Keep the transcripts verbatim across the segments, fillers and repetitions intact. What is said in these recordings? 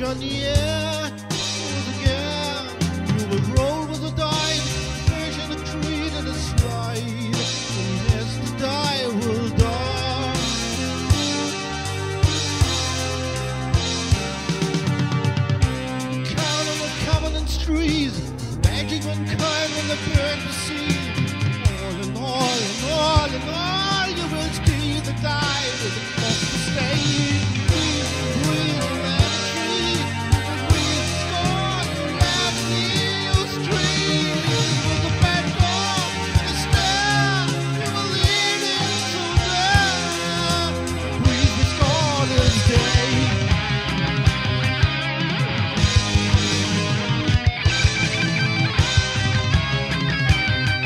on the air. Once again, you will roll with the die, fish in the tree to the slide. When he has to die, will die. Count on the covenant's trees, magic one kind when the bird was seen. All in all, in all, in all, you will ski the die with the cost to stay.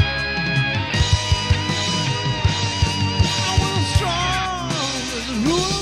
Rule